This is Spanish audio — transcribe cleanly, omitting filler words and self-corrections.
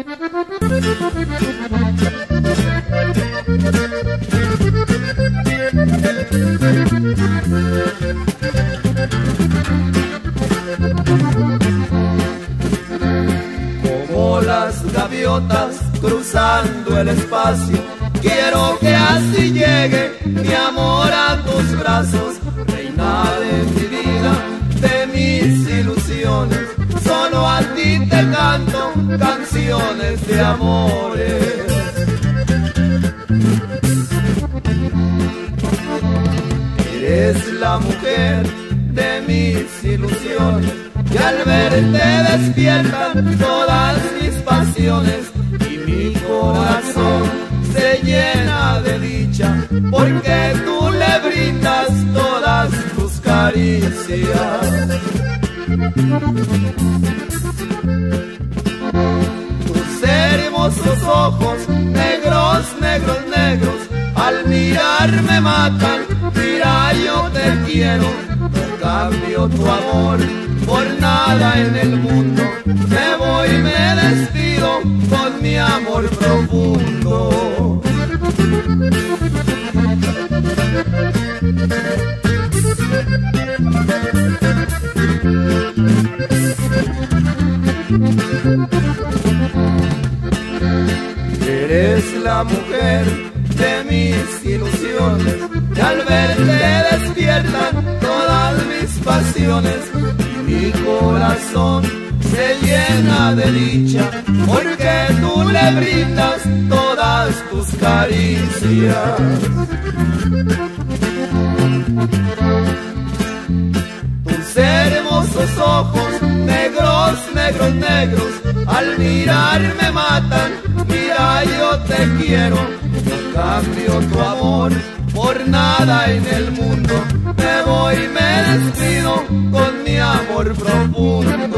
Como las gaviotas cruzando el espacio, quiero que así llegue mi amor a tus brazos, reina de mi vida, de mis ilusiones. Solo a ti te canto canciones de amores. Eres la mujer de mis ilusiones, que al verte despiertan todas mis pasiones, y mi corazón se llena de dicha, porque tú le brindas todas tus caricias. Tus hermosos ojos, negros, negros, negros, al mirar me matan. Mira, yo te quiero, no cambio tu amor por nada en el mundo. Me voy y me despido con mi amor profundo. Eres la mujer de mis ilusiones, que al verte despiertan todas mis pasiones, y mi corazón se llena de dicha, porque tú le brindas todas tus caricias. Tus hermosos ojos, negros, negros, negros, al mirar me matan. Mira, yo te quiero, no cambio tu amor por nada en el mundo. Me voy y me despido con mi amor profundo.